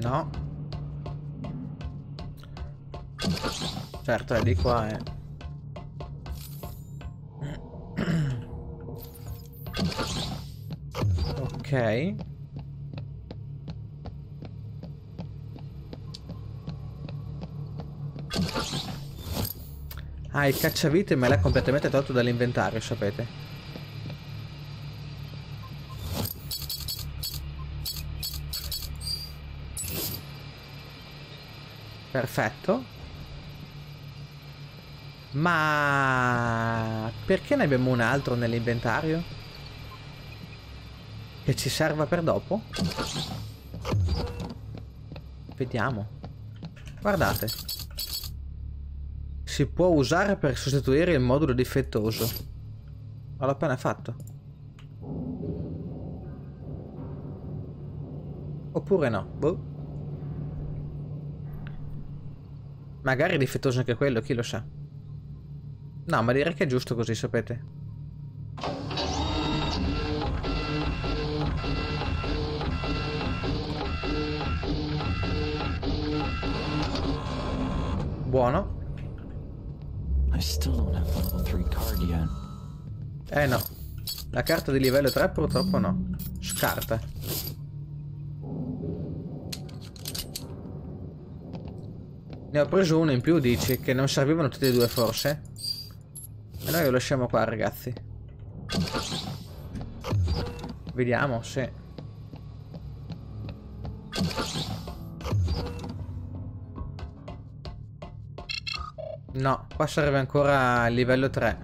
No. Certo, è di qua, Ok. Ah, il cacciavite me l'ha completamente tolto dall'inventario, sapete? Perfetto. Ma perché ne abbiamo un altro nell'inventario? Che ci serva per dopo? Vediamo. Guardate. Si può usare per sostituire il modulo difettoso. L'ho appena fatto. Oppure no. Boh. Magari è difettoso anche quello, chi lo sa. No, ma direi che è giusto così, sapete. Buono. I still don't have the level 3 card yet. No. La carta di livello 3 purtroppo no. Scarta. Ne ho preso uno in più, dici? Che non servivano tutti e due, forse? E noi lo lasciamo qua, ragazzi. Vediamo se... No, qua serve ancora il livello 3.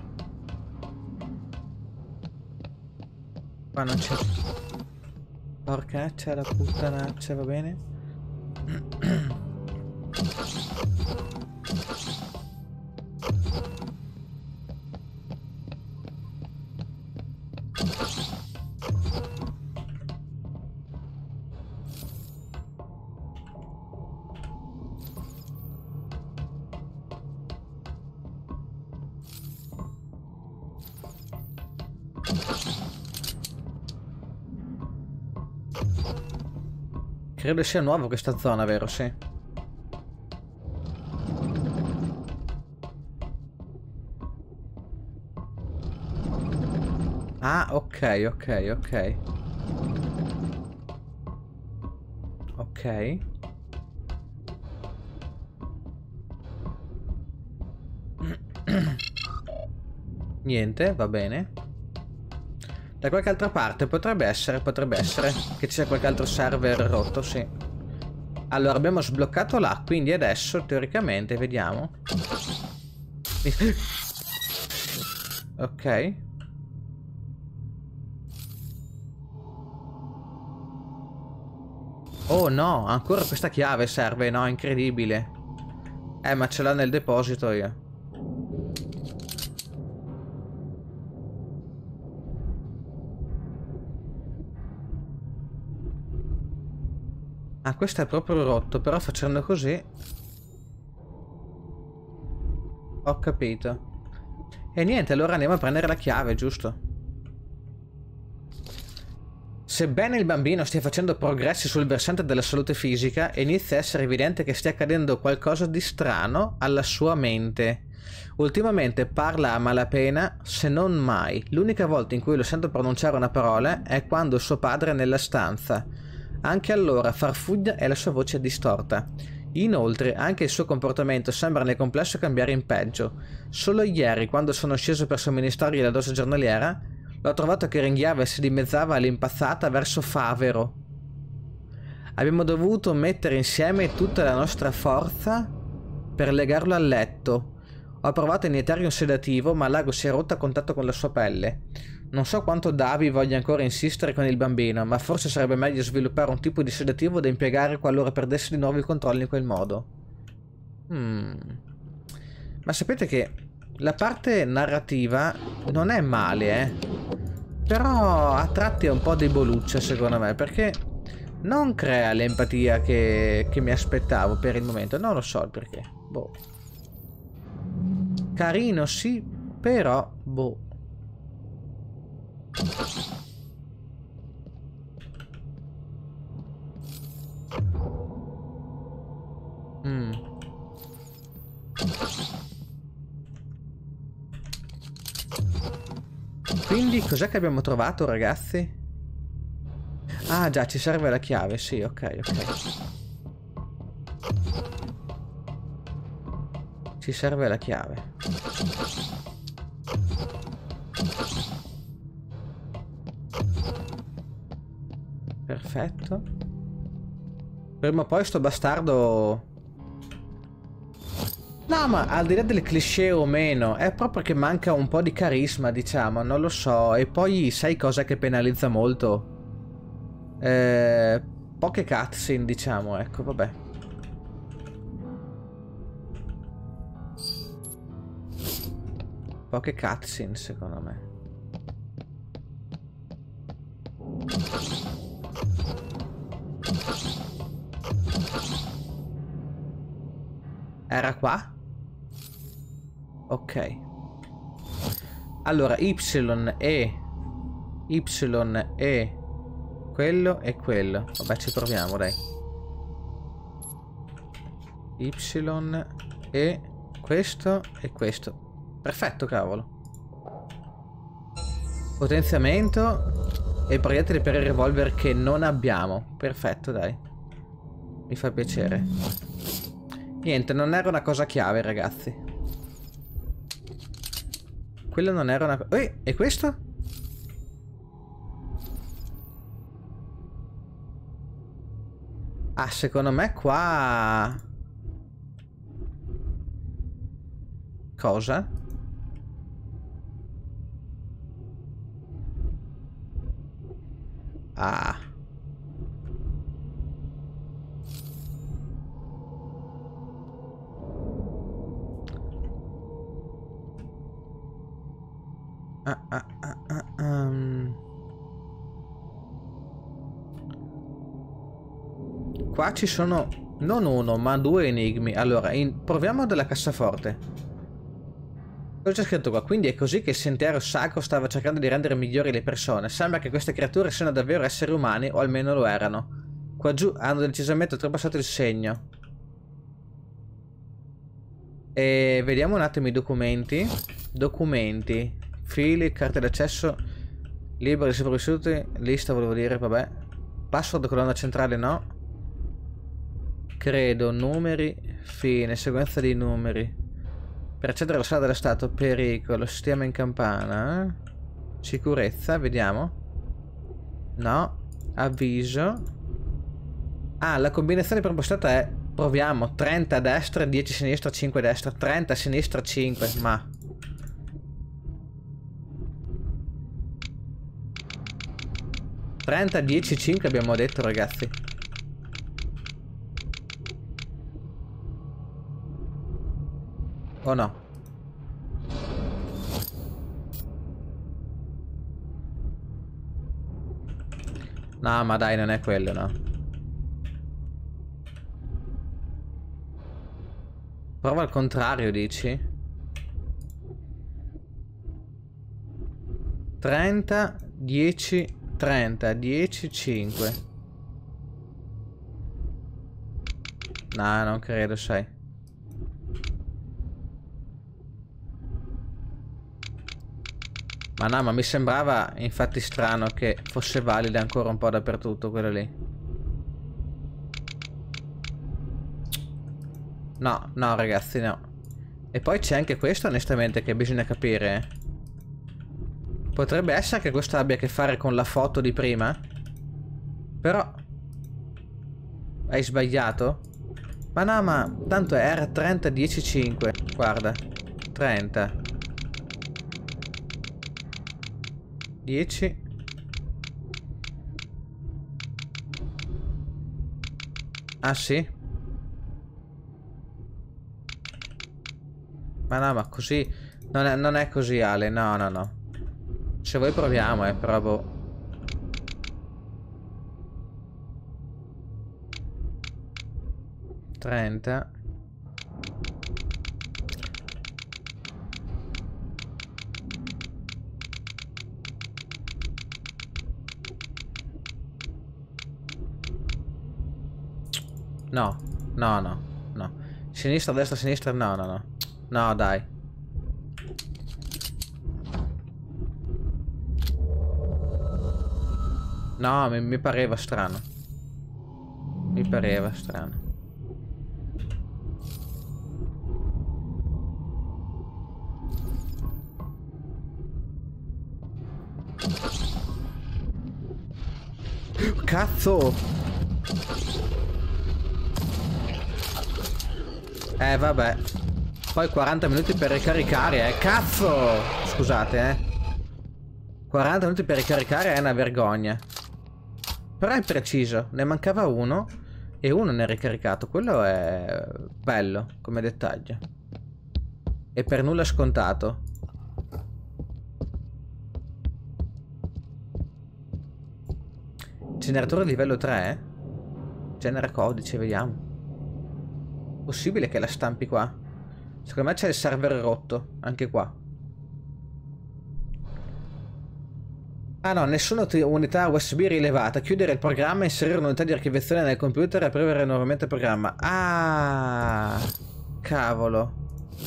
Qua non c'è... Porcaccia la puttanaccia, va bene? Credo sia nuovo questa zona, vero? Sì. Ah, ok, ok, ok. Ok. Niente, va bene. Da qualche altra parte potrebbe essere che ci sia qualche altro server rotto, sì. Allora, abbiamo sbloccato là, quindi adesso, teoricamente, vediamo. Ok. Oh no, ancora questa chiave serve, no, incredibile. Ma ce l'ha nel deposito io. Ah, questo è proprio rotto, però facendo così... Ho capito. E niente, allora andiamo a prendere la chiave, giusto? Sebbene il bambino stia facendo progressi sul versante della salute fisica, inizia a essere evidente che stia accadendo qualcosa di strano alla sua mente. Ultimamente parla a malapena, se non mai. L'unica volta in cui lo sento pronunciare una parola è quando suo padre è nella stanza. Anche allora farfuglia e la sua voce è distorta. Inoltre, anche il suo comportamento sembra nel complesso cambiare in peggio. Solo ieri, quando sono sceso per somministrargli la dose giornaliera, l'ho trovato che ringhiava e si dimezzava all'impazzata verso Favero. Abbiamo dovuto mettere insieme tutta la nostra forza per legarlo al letto. Ho provato a iniettare un sedativo, ma l'ago si è rotto a contatto con la sua pelle. Non so quanto Davi voglia ancora insistere con il bambino, ma forse sarebbe meglio sviluppare un tipo di sedativo da impiegare qualora perdesse di nuovo il controllo in quel modo. Ma sapete che la parte narrativa non è male, però a tratti è un po' deboluccia secondo me, perché non crea l'empatia che mi aspettavo per il momento. Non lo so il perché. Boh. Carino sì, però boh. Mm. Quindi cos'è che abbiamo trovato, ragazzi? Ah già, ci serve la chiave, sì, ok, ok. Ci serve la chiave. Perfetto. Prima o poi sto bastardo... No, ma al di là del cliché o meno, è proprio che manca un po' di carisma, diciamo, non lo so. E poi sai cosa che penalizza molto? Poche cutscene, diciamo, ecco, vabbè. Poche cutscene, secondo me. Era qua? Ok. Allora, Y e quello e quello. Vabbè, ci proviamo, dai. Y e questo e questo. Perfetto, cavolo. Potenziamento e proiettili per il revolver che non abbiamo. Perfetto, dai. Mi fa piacere. Niente, non era una cosa chiave, ragazzi. Quello non era una... e questo? Ah, secondo me qua... Cosa? Ah. Qua ci sono non uno, ma due enigmi. Allora, proviamo della cassaforte. Cosa c'è scritto qua? Quindi è così che il sentiero sacro stava cercando di rendere migliori le persone. Sembra che queste creature siano davvero esseri umani, o almeno lo erano. Qua giù hanno decisamente oltrepassato il segno. E vediamo un attimo i documenti. Documenti. Fili, carte d'accesso. Liberi sopravvissuti. Lista volevo dire, vabbè. Password colonna centrale no. Credo, numeri, fine, sequenza di numeri. Per accedere alla sala dello stato, pericolo, sistema in campana. Sicurezza, vediamo. No, avviso. Ah, la combinazione prepostata è, proviamo, 30 a destra, 10 a sinistra, 5 a destra, 30 a sinistra, 5, ma... ...30, 10, 5 abbiamo detto, ragazzi. O no? No, ma dai, non è quello, no? Prova al contrario, dici? 30, 10, 30, 10, 5. No, non credo, sai. Ma no, ma mi sembrava infatti strano che fosse valida ancora un po' dappertutto quello lì. No, no ragazzi, no. E poi c'è anche questo onestamente che bisogna capire. Potrebbe essere che questo abbia a che fare con la foto di prima. Però hai sbagliato. Ma no, ma tanto era 30, 10, 5. Guarda, 30 10. Ah sì? Ma no, ma così non è così, Ale. No, no, no. Se vuoi proviamo, però boh. 30. No, no, no, no. Sinistra, destra, sinistra. No, no, no. No, dai. No, mi pareva strano. Mi pareva strano. Cazzo! Vabbè. Poi 40 minuti per ricaricare, Cazzo! Scusate, 40 minuti per ricaricare è una vergogna. Però è preciso. Ne mancava uno e uno ne è ricaricato. Quello è bello come dettaglio. E per nulla scontato. Generatore livello 3? Genera codice, vediamo. Possibile che la stampi qua? Secondo me c'è il server rotto, anche qua. Ah no, nessuna unità USB rilevata. Chiudere il programma, inserire un'unità di archiviazione nel computer e aprire nuovamente il programma. Ah, cavolo.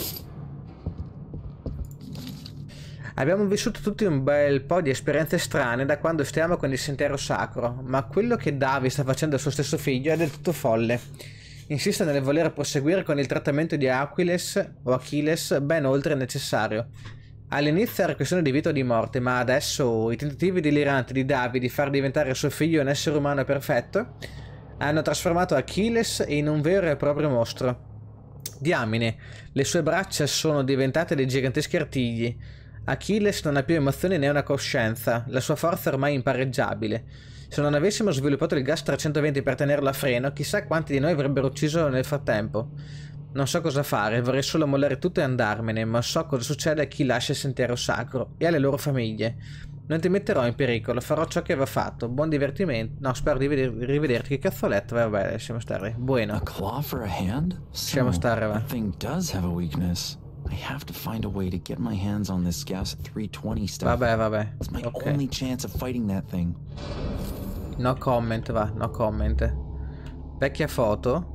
Abbiamo vissuto tutti un bel po' di esperienze strane da quando stiamo con il sentiero sacro, ma quello che Davi sta facendo al suo stesso figlio è del tutto folle. Insiste nel voler proseguire con il trattamento di Achilles ben oltre il necessario. All'inizio era questione di vita o di morte, ma adesso i tentativi deliranti di Davi di far diventare suo figlio un essere umano perfetto hanno trasformato Achilles in un vero e proprio mostro. Diamine, le sue braccia sono diventate dei giganteschi artigli. Achilles non ha più emozioni né una coscienza, la sua forza è ormai impareggiabile. Se non avessimo sviluppato il gas 320 per tenerlo a freno, chissà quanti di noi avrebbero ucciso nel frattempo. Non so cosa fare, vorrei solo mollare tutto e andarmene, ma so cosa succede a chi lascia il sentiero sacro e alle loro famiglie. Non ti metterò in pericolo, farò ciò che va fatto. Buon divertimento. No, spero di rivederti. Che cazzo ho letto? Vabbè, lasciamo stare. Bueno. A claw for a hand? Lasciamo stare, va. That thing does have a weakness. I have to find a way to get my hands on this gas 320 stuff. Vabbè. It's my only chance of fighting that thing. No comment, va, no comment. Vecchia foto.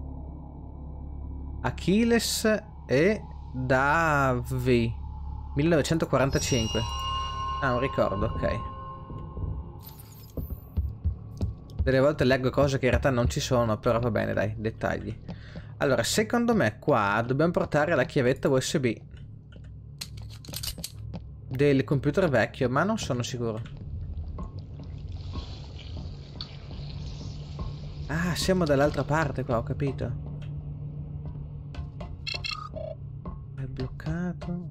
Achilles e Davi 1945. Ah, un ricordo, ok. Delle volte leggo cose che in realtà non ci sono, però va bene, dai, dettagli. Allora, secondo me qua dobbiamo portare la chiavetta USB del computer vecchio, ma non sono sicuro. Ah, siamo dall'altra parte qua, ho capito. È bloccato.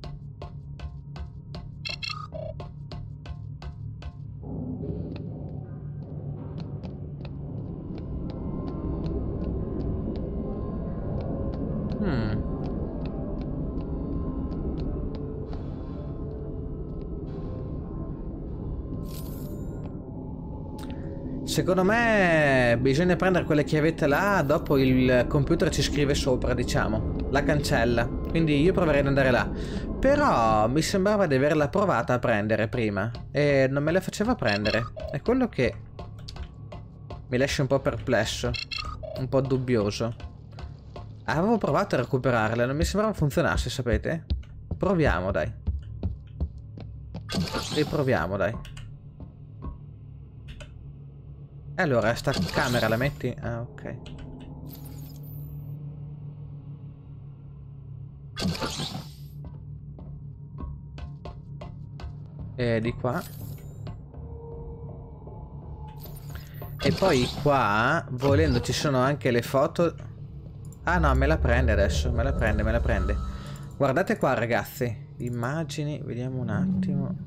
Secondo me bisogna prendere quelle chiavette là, dopo il computer ci scrive sopra, diciamo, la cancella. Quindi io proverei ad andare là. Però mi sembrava di averla provata a prendere prima e non me la faceva prendere. È quello che mi lascia un po' perplesso, un po' dubbioso. Avevo provato a recuperarla, non mi sembrava funzionasse, sapete? Proviamo, dai. Riproviamo, dai. Allora, sta camera la metti? Ah, ok. E di qua. E poi qua, volendo, ci sono anche le foto. Ah no, me la prende adesso, me la prende. Guardate qua, ragazzi. Immagini, vediamo un attimo.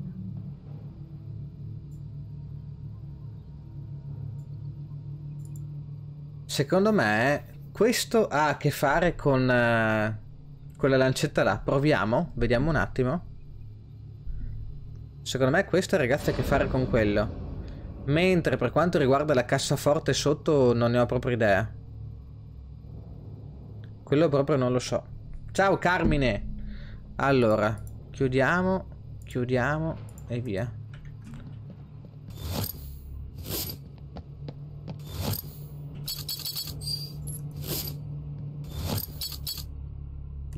Secondo me questo ha a che fare con quella lancetta là. Proviamo, vediamo un attimo. Secondo me questo, ragazzi, ha a che fare con quello. Mentre per quanto riguarda la cassaforte sotto non ne ho proprio idea. Quello proprio non lo so. Ciao Carmine. Allora, chiudiamo e via.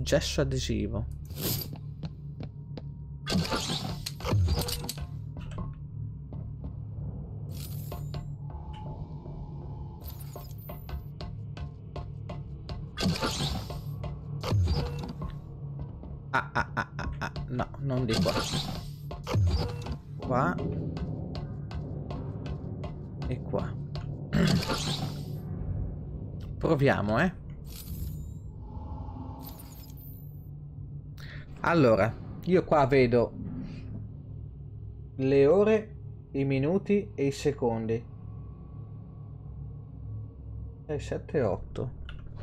Gesso adesivo. No, non di qua. Qua. E qua. Proviamo, Allora, io qua vedo le ore, i minuti e i secondi. 6, 7, 8.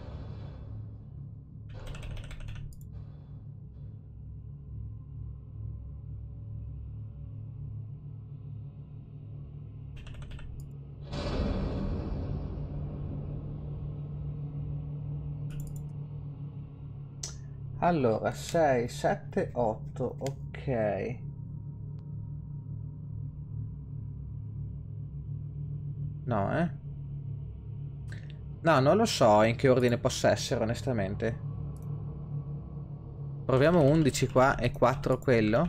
Allora, 6, 7, 8, ok. No, No, non lo so in che ordine possa essere, onestamente. Proviamo 11 qua e 4 quello.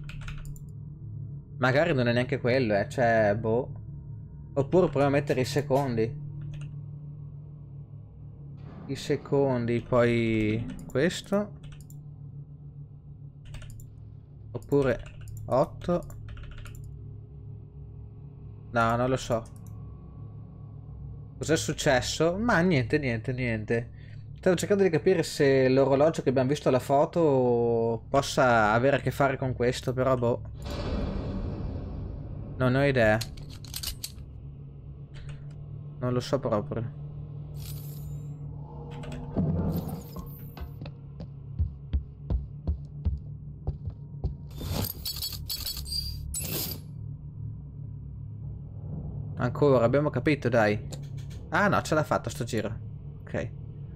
Magari non è neanche quello, cioè, boh. Oppure proviamo a mettere i secondi. I secondi, poi questo. Oppure 8. No, non lo so. Cos'è successo? Ma niente. Stavo cercando di capire se l'orologio che abbiamo visto alla foto possa avere a che fare con questo, però boh. Non ho idea. Non lo so proprio. Ancora, abbiamo capito, dai. Ah no, ce l'ha fatta sto giro. Ok.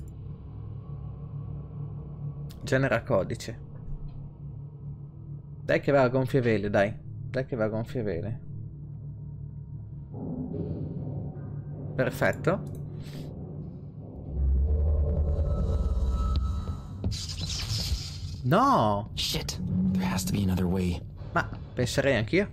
Genera codice. Dai che va a gonfie vele, dai. Dai che va a gonfie vele. Perfetto. No! Shit. There has to be another way. Ma penserei anch'io.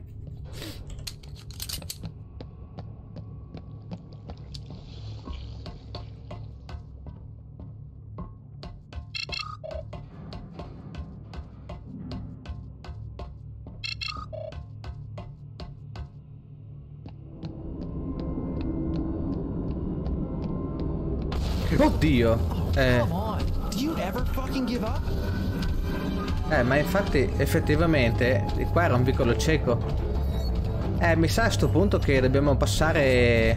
Oddio. Come on. Do you ever fucking give up? Ma infatti effettivamente qua era un vicolo cieco. Mi sa a sto punto che dobbiamo passare.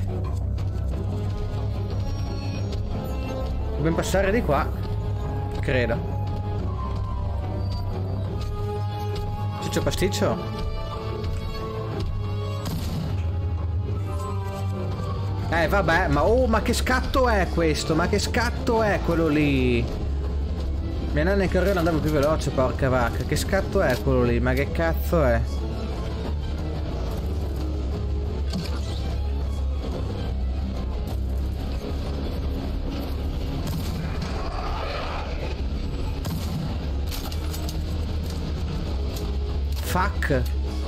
Dobbiamo passare di qua. Credo. Ciccio pasticcio? Vabbè, ma che scatto è questo? Ma che scatto è quello lì? Mia nonna in carriera andava più veloce, porca vacca. Che scatto è quello lì? Ma che cazzo è? Fuck.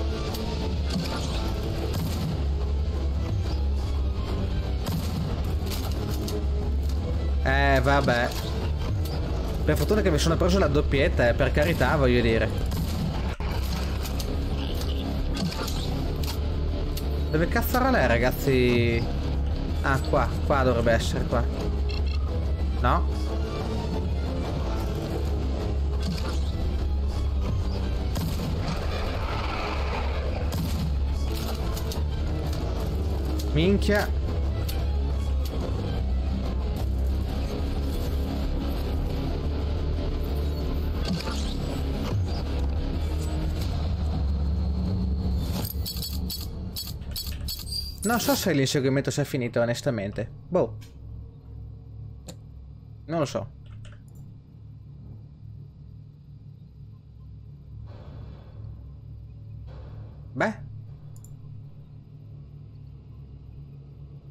Vabbè. Per fortuna che mi sono preso la doppietta, per carità, voglio dire. Dove cazzo era lei, ragazzi? Ah, qua dovrebbe essere, qua. No? Minchia. Non so se l'inseguimento si è finito, onestamente. Boh. Non lo so. Beh.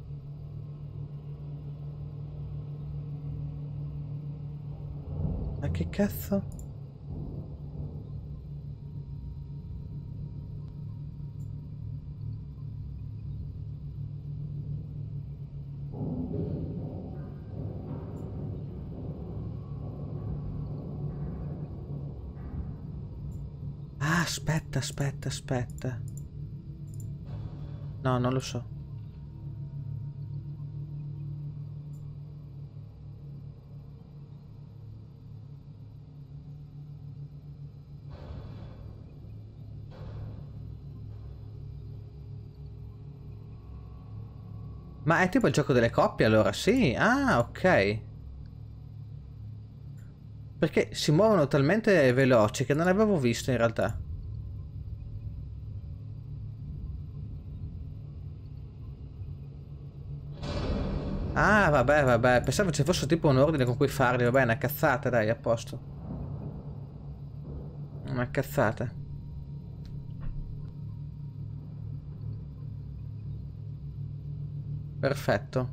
Ma Che cazzo? Ah, aspetta, aspetta, aspetta. No, non lo so. Ma è tipo il gioco delle coppie allora? Sì, ah, ok. Perché si muovono talmente veloci che non avevo visto in realtà. Ah, vabbè, vabbè. Pensavo ci fosse tipo un ordine con cui farli. Vabbè, una cazzata, dai, a posto. Una cazzata. Perfetto.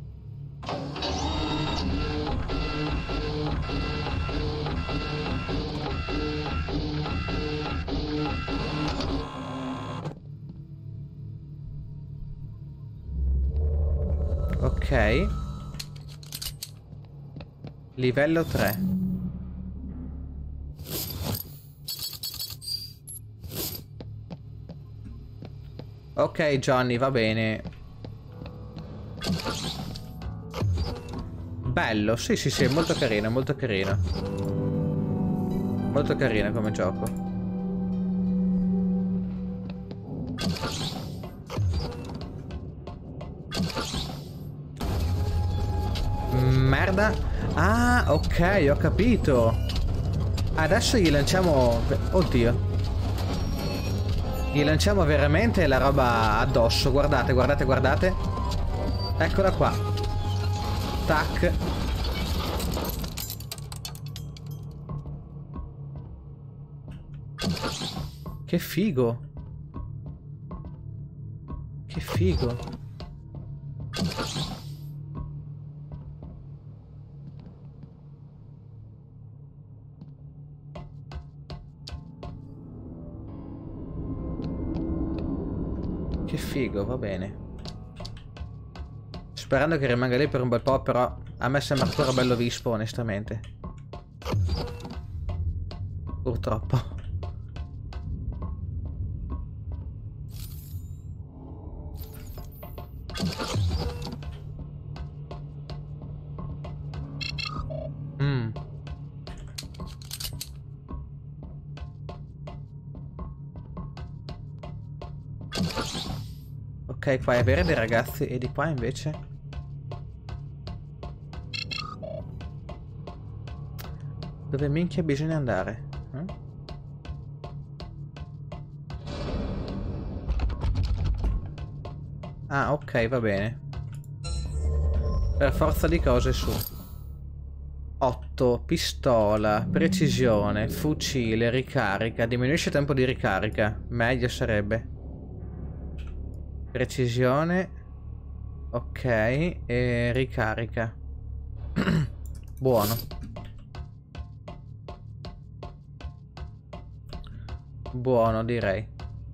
Ok. Livello 3. Ok, Johnny, va bene. Bello, sì, sì, sì, molto carino, molto carino. Molto carino come gioco. Merda. Ah, ok, ho capito. Adesso gli lanciamo... Oddio. Gli lanciamo veramente la roba addosso. Guardate, guardate, guardate. Eccola qua. Tac. Che figo. Che figo. Che figo, va bene. Sperando che rimanga lì per un bel po', però a me sembra ancora bello vispo, onestamente. Purtroppo. Ok, qua è verde ragazzi, e di qua invece? Dove minchia bisogna andare? Ah, ok, va bene. Per forza di cose su. 8, pistola, precisione, fucile, ricarica. Diminuisce il tempo di ricarica. Meglio sarebbe. Precisione. Ok, e ricarica. Buono. Buono, direi.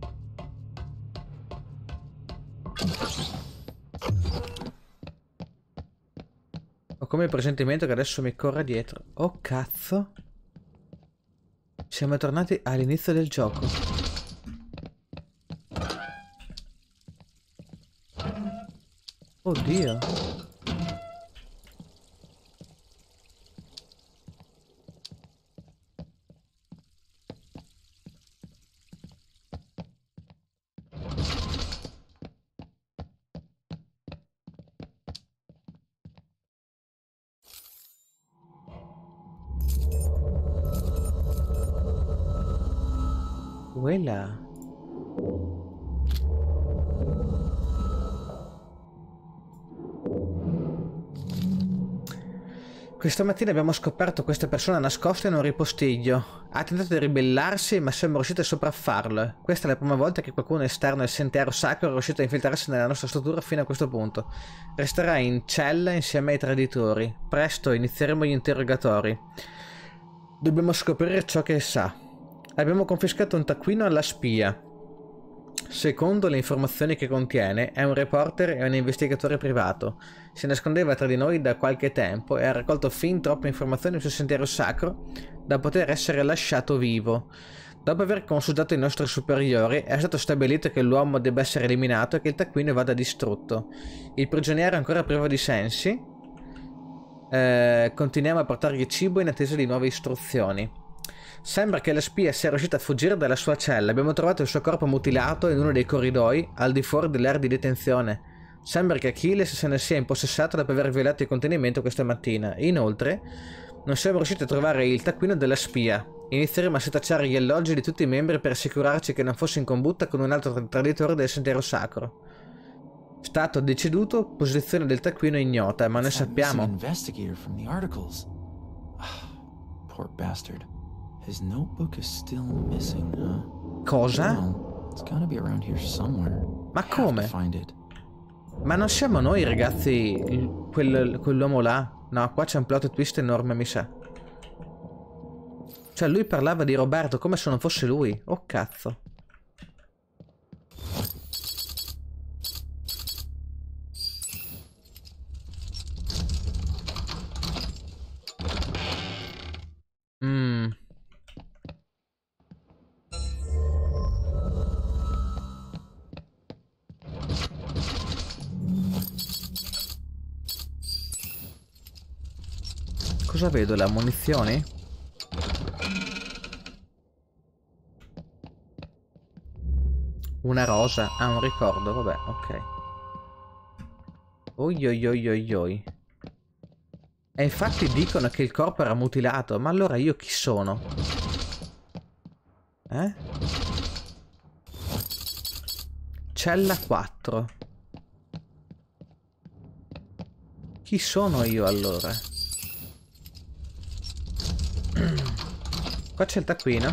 Ho come il presentimento che adesso mi corra dietro. Oh cazzo. Siamo tornati all'inizio del gioco. Oddio. Quella. Questa mattina abbiamo scoperto queste persone nascoste in un ripostiglio. Ha tentato di ribellarsi, ma siamo riusciti a sopraffarlo. Questa è la prima volta che qualcuno esterno al sentiero sacro è riuscito a infiltrarsi nella nostra struttura fino a questo punto. Resterà in cella insieme ai traditori. Presto inizieremo gli interrogatori. Dobbiamo scoprire ciò che sa. Abbiamo confiscato un taccuino alla spia. Secondo le informazioni che contiene, è un reporter e un investigatore privato. Si nascondeva tra di noi da qualche tempo e ha raccolto fin troppe informazioni sul sentiero sacro da poter essere lasciato vivo. Dopo aver consultato i nostri superiori, è stato stabilito che l'uomo debba essere eliminato e che il taccuino vada distrutto. Il prigioniero è ancora privo di sensi. Continuiamo a portargli cibo in attesa di nuove istruzioni. Sembra che la spia sia riuscita a fuggire dalla sua cella. Abbiamo trovato il suo corpo mutilato in uno dei corridoi al di fuori dell'area di detenzione. Sembra che Achilles se ne sia impossessato dopo aver violato il contenimento questa mattina. Inoltre, non siamo riusciti a trovare il taccuino della spia. Inizieremo a setacciare gli alloggi di tutti i membri per assicurarci che non fosse in combutta con un altro traditore del sentiero sacro. Stato deceduto, posizione del taccuino ignota, ma noi sappiamo. Investigator from the articles. Poor bastard. His notebook is still missing, huh? Cosa? Well, it's gotta be around here somewhere. Ma come? Find it. Ma non siamo noi, ragazzi, quell'uomo là? No, qua c'è un plot twist enorme, mi sa. Cioè, lui parlava di Roberto come se non fosse lui. Oh, cazzo. Cosa vedo? Le munizioni? Una rosa. Ah, un ricordo. Vabbè, ok. Oi oi oi oi oi. E infatti dicono che il corpo era mutilato. Ma allora io chi sono? Eh? Cella 4. Chi sono io allora? Qua c'è il taccuino.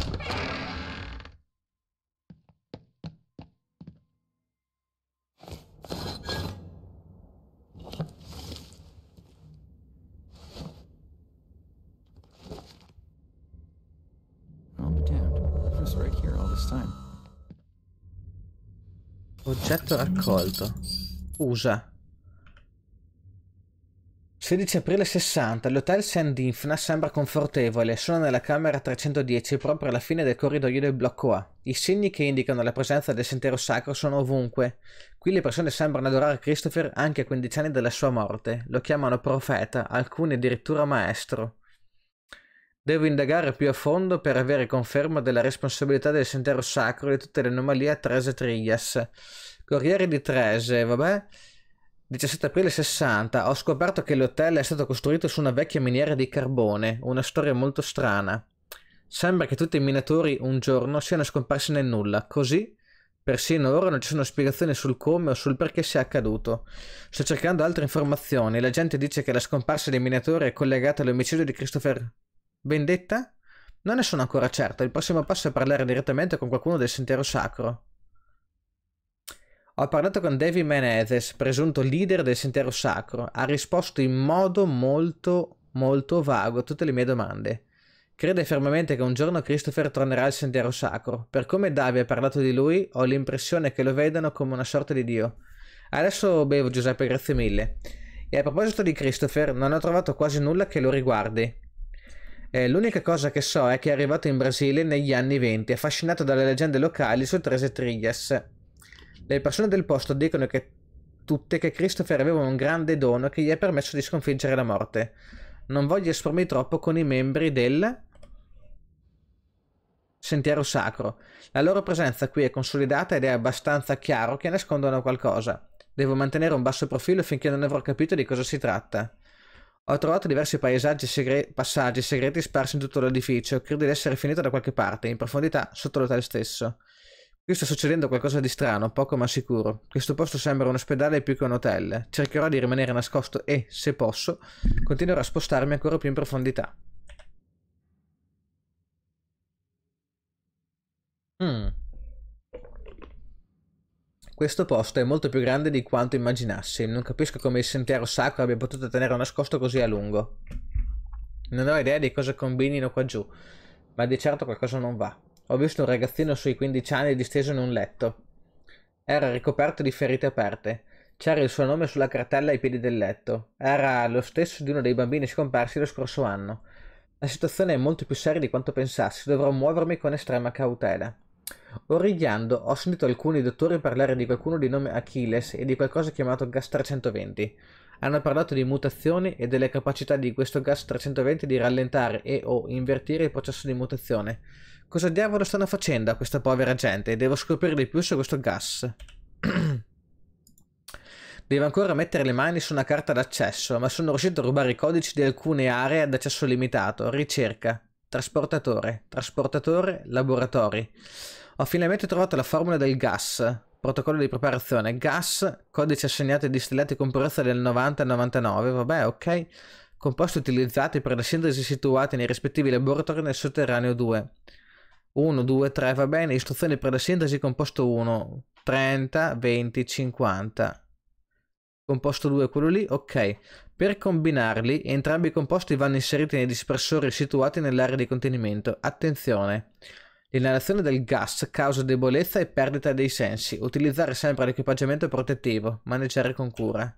Oggetto raccolto. Usa. 16 aprile 60. L'hotel Saint-Infna sembra confortevole. Sono nella camera 310, proprio alla fine del corridoio del blocco A. I segni che indicano la presenza del sentiero sacro sono ovunque. Qui le persone sembrano adorare Christopher anche a 15 anni dalla sua morte. Lo chiamano profeta, alcuni addirittura maestro. Devo indagare più a fondo per avere conferma della responsabilità del sentiero sacro e di tutte le anomalie a Trese Trias. Corriere di Trese, vabbè. 17 aprile 60. Ho scoperto che l'hotel è stato costruito su una vecchia miniera di carbone. Una storia molto strana. Sembra che tutti i minatori un giorno siano scomparsi nel nulla. Così, persino ora non ci sono spiegazioni sul come o sul perché sia accaduto. Sto cercando altre informazioni. La gente dice che la scomparsa dei minatori è collegata all'omicidio di Christopher Vendetta? Non ne sono ancora certo. Il prossimo passo è parlare direttamente con qualcuno del sentiero sacro. Ho parlato con David Menezes, presunto leader del sentiero sacro. Ha risposto in modo molto vago a tutte le mie domande. Crede fermamente che un giorno Christopher tornerà al sentiero sacro. Per come Davide ha parlato di lui, ho l'impressione che lo vedano come una sorta di dio. Adesso bevo, Giuseppe, grazie mille. E a proposito di Christopher, non ho trovato quasi nulla che lo riguardi. L'unica cosa che so è che è arrivato in Brasile negli anni 20, affascinato dalle leggende locali su Trese Trias. Le persone del posto dicono che Christopher aveva un grande dono che gli ha permesso di sconfiggere la morte. Non voglio espormi troppo con i membri del sentiero sacro. La loro presenza qui è consolidata ed è abbastanza chiaro che nascondono qualcosa. Devo mantenere un basso profilo finché non avrò capito di cosa si tratta. Ho trovato diversi passaggi segreti sparsi in tutto l'edificio. Credo di essere finito da qualche parte, in profondità, sotto l'hotel stesso. Qui sta succedendo qualcosa di strano, poco ma sicuro. Questo posto sembra un ospedale più che un hotel. Cercherò di rimanere nascosto e, se posso, continuerò a spostarmi ancora più in profondità. Questo posto è molto più grande di quanto immaginassi. Non capisco come il sentiero sacro abbia potuto tenere nascosto così a lungo. Non ho idea di cosa combinino qua giù, ma di certo qualcosa non va. Ho visto un ragazzino sui 15 anni disteso in un letto. Era ricoperto di ferite aperte. C'era il suo nome sulla cartella ai piedi del letto. Era lo stesso di uno dei bambini scomparsi lo scorso anno. La situazione è molto più seria di quanto pensassi, dovrò muovermi con estrema cautela. Origliando, ho sentito alcuni dottori parlare di qualcuno di nome Achilles e di qualcosa chiamato gas 320. Hanno parlato di mutazioni e delle capacità di questo gas 320 di rallentare e o invertire il processo di mutazione. Cosa diavolo stanno facendo a questa povera gente? Devo scoprire di più su questo gas. Devo ancora mettere le mani su una carta d'accesso, ma sono riuscito a rubare i codici di alcune aree ad accesso limitato. Ricerca, trasportatore, laboratori. Ho finalmente trovato la formula del gas. Protocollo di preparazione. Gas, codice assegnato ai distillati con purezza del 90-99. Vabbè, ok. Composti utilizzati per la sintesi situati nei rispettivi laboratori nel sotterraneo 2. 1, 2, 3, va bene. Istruzioni per la sintesi composto 1. 30, 20, 50. Composto 2 quello lì, ok. Per combinarli, entrambi i composti vanno inseriti nei dispersori situati nell'area di contenimento. Attenzione! L'inalazione del gas causa debolezza e perdita dei sensi. Utilizzare sempre l'equipaggiamento protettivo. Maneggiare con cura.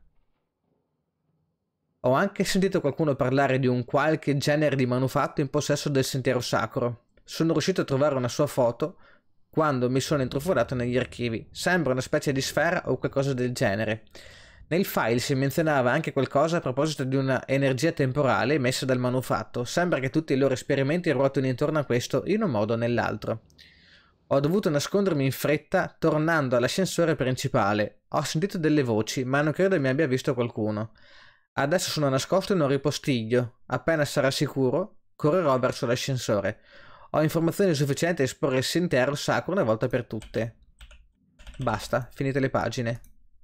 Ho anche sentito qualcuno parlare di un qualche genere di manufatto in possesso del sentiero sacro. Sono riuscito a trovare una sua foto quando mi sono intrufolato negli archivi. Sembra una specie di sfera o qualcosa del genere. Nel file si menzionava anche qualcosa a proposito di una energia temporale emessa dal manufatto. Sembra che tutti i loro esperimenti ruotino intorno a questo in un modo o nell'altro. Ho dovuto nascondermi in fretta tornando all'ascensore principale. Ho sentito delle voci, ma non credo mi abbia visto qualcuno. Adesso sono nascosto in un ripostiglio. Appena sarà sicuro, correrò verso l'ascensore. Ho informazioni sufficienti a esporre il sentiero sacro una volta per tutte. Basta, finite le pagine.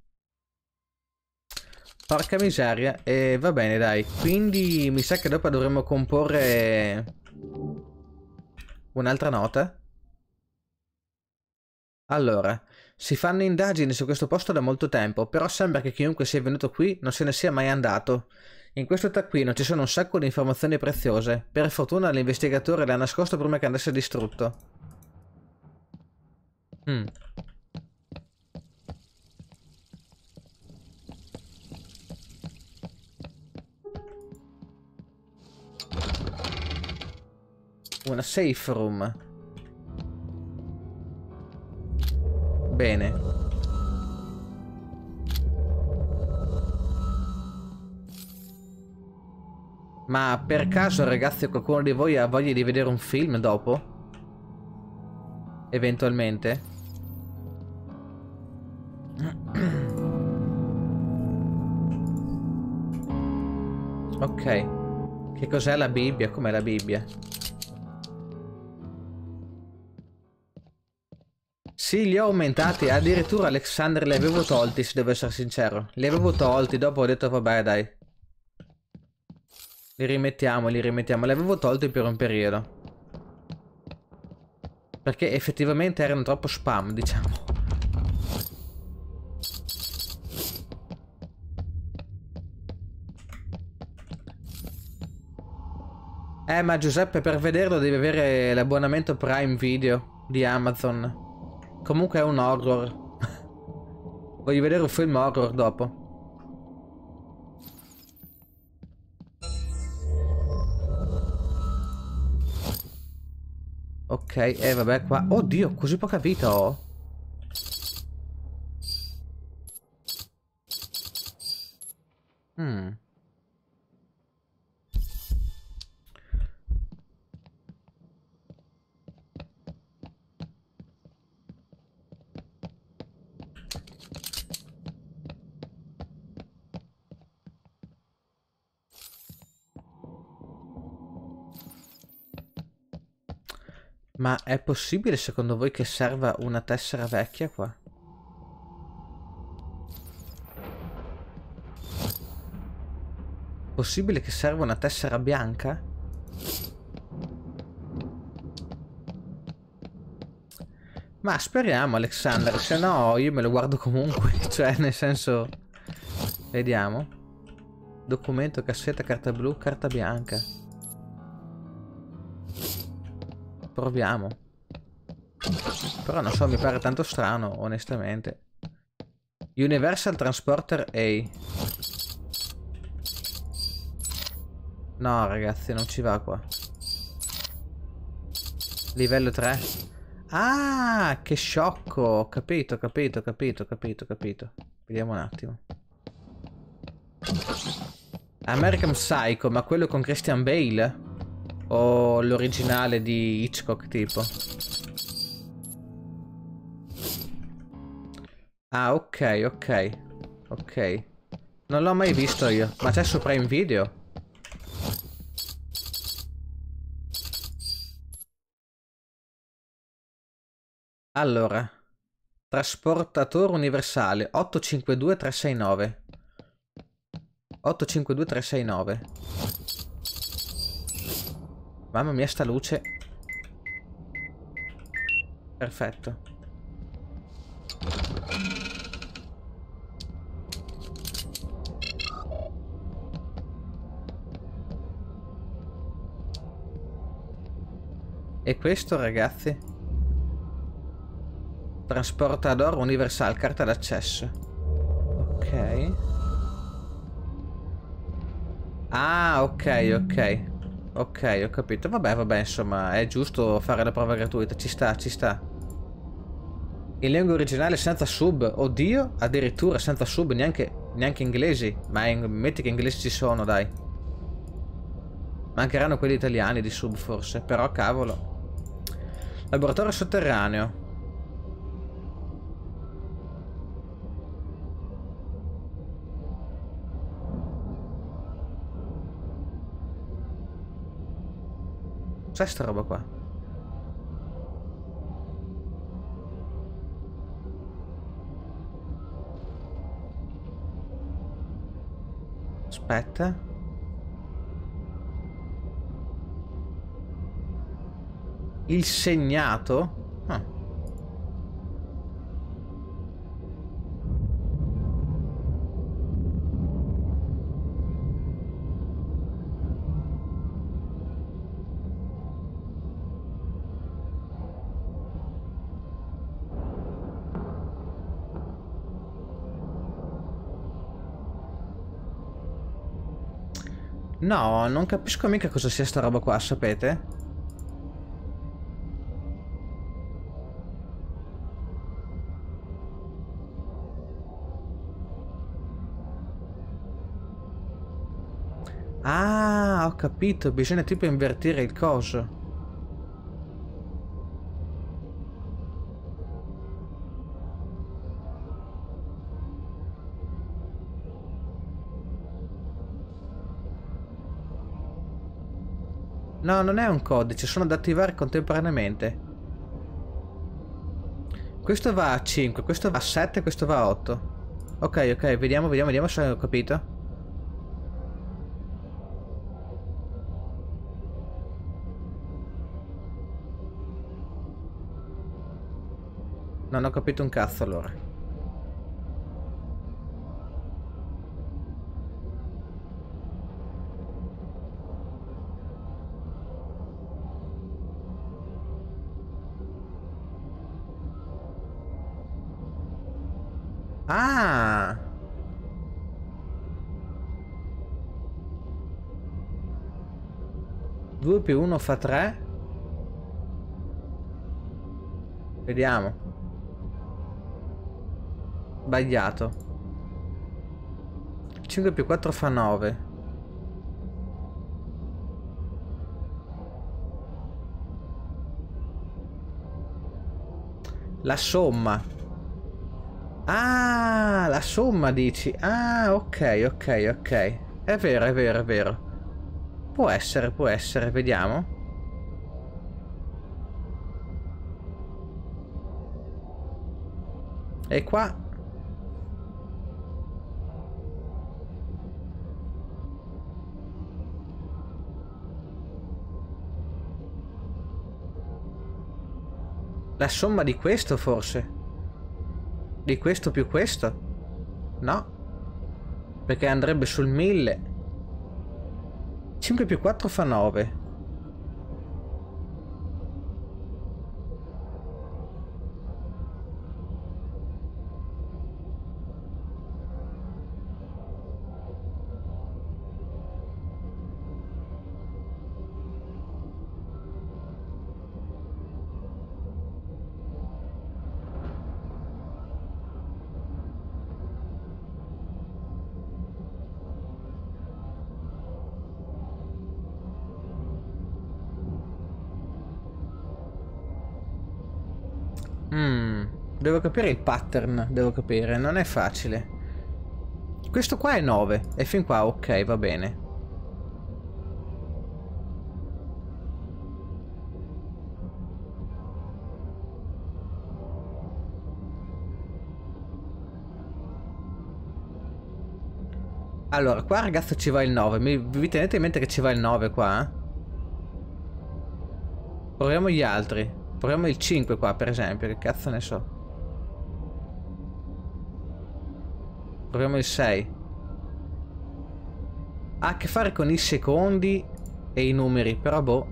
Porca miseria, e va bene dai, quindi mi sa che dopo dovremmo comporre un'altra nota. Allora, si fanno indagini su questo posto da molto tempo, però sembra che chiunque sia venuto qui non se ne sia mai andato. In questo taccuino ci sono un sacco di informazioni preziose, per fortuna l'investigatore le ha nascosto prima che andasse distrutto. Una safe room. Bene. Ma per caso, ragazzi, qualcuno di voi ha voglia di vedere un film dopo? Eventualmente? Ok. Che cos'è la Bibbia? Com'è la Bibbia? Sì, li ho aumentati, addirittura Alexander li avevo tolti, se devo essere sincero. Li avevo tolti, dopo ho detto vabbè dai. Li rimettiamo, li avevo tolti per un periodo. Perché effettivamente erano troppo spam, diciamo. Ma Giuseppe, per vederlo devi avere l'abbonamento Prime Video di Amazon. Comunque è un horror. Voglio vedere un film horror dopo. Ok, vabbè qua. Oddio, così poca vita ho. Ma è possibile secondo voi che serva una tessera vecchia qua? Possibile che serva una tessera bianca? Ma speriamo, Alexander, se no io me lo guardo comunque. Cioè, nel senso... Vediamo. Documento, cassetta, carta blu, carta bianca. proviamo. Però non so, mi pare tanto strano, onestamente. Universal Transporter A. No, ragazzi, non ci va qua. Livello 3. Ah, che sciocco. Ho capito, capito, capito, capito, capito. Vediamo un attimo. American Psycho, ma quello con Christian Bale? O l'originale di Hitchcock, tipo? Ah, ok, ok. Ok. Non l'ho mai visto io. Ma c'è su Prime Video? Allora. Trasportatore universale 852369. 852369. Mamma mia, sta luce. Perfetto. E questo, ragazzi? Transportador universal, carta d'accesso. Ok. Ah, ok, ok. Ok, ho capito. Vabbè, vabbè, insomma, è giusto fare la prova gratuita. Ci sta, ci sta. In lingua originale senza sub. Oddio, addirittura senza sub, neanche inglesi. Ma metti che inglesi ci sono, dai. Mancheranno quelli italiani di sub, forse. Però, cavolo. Laboratorio sotterraneo. C'è sta roba qua? Aspetta. Il segnato? Ah. No, non capisco mica cosa sia sta roba qua, sapete? Ah, ho capito, bisogna tipo invertire il coso. No, non è un codice, sono da attivare contemporaneamente. Questo va a 5, questo va a 7, questo va a 8. Ok, ok, vediamo, vediamo, vediamo se ho capito. Non ho capito un cazzo allora. Ah! 2 più 1 fa 3. Vediamo. Sbagliato. 5 più 4 fa 9. La somma. Ah, la somma dici. Ah, ok, ok, ok. È vero, è vero, è vero. Può essere, vediamo. E qua. La somma di questo forse. Di questo più questo? No. Perché andrebbe sul 1000. 5 più 4 fa 9. Devo capire il pattern, devo capire, non è facile. Questo qua è 9 e fin qua ok, va bene. Allora, qua ragazzo ci va il 9. Vi tenete in mente che ci va il 9 qua? Proviamo gli altri. Proviamo il 5 qua, per esempio. Che cazzo ne so. Proviamo il 6. Ha a che fare con i secondi e i numeri, però boh.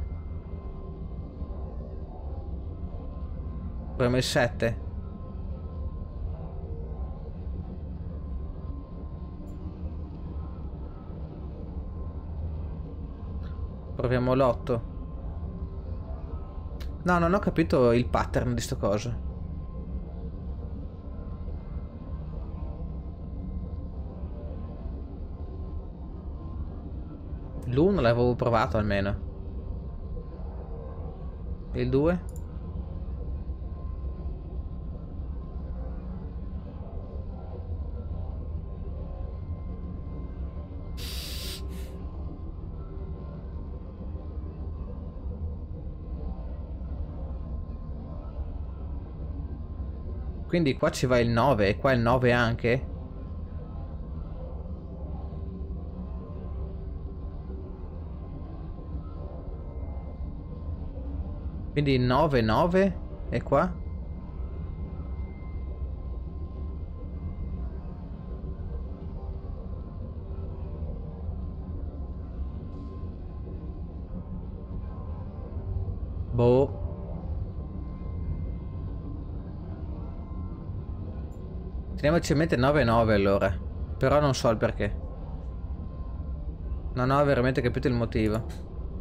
Proviamo il 7. Proviamo l'8. No, non ho capito il pattern di sto coso. L'1 l'avevo provato almeno. Il 2? Quindi qua ci va il 9 e qua il 9 anche? Quindi 9, 9 e qua? Boh. Teniamoci in mente 9, 9 allora. Però non so il perché. Non ho veramente capito il motivo.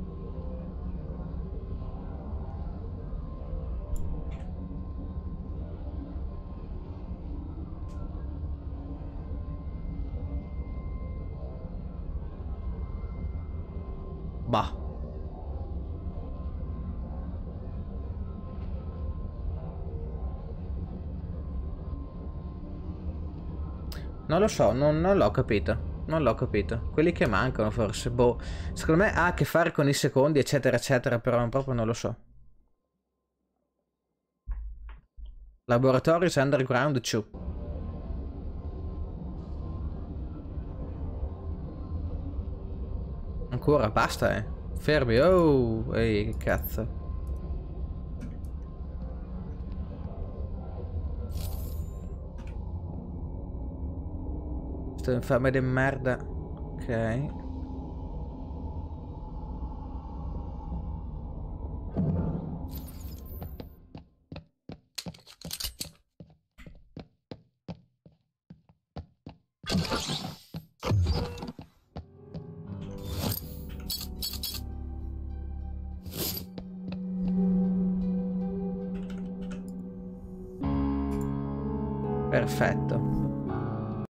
Bah. Non lo so, non l'ho capito. Non l'ho capito. Quelli che mancano forse, boh. Secondo me ha a che fare con i secondi, eccetera, eccetera, però proprio non lo so. Laboratories Underground 2. Ancora, basta, eh. Fermi, oh, ehi, che cazzo. Sto infame di merda. Ok. Perfetto.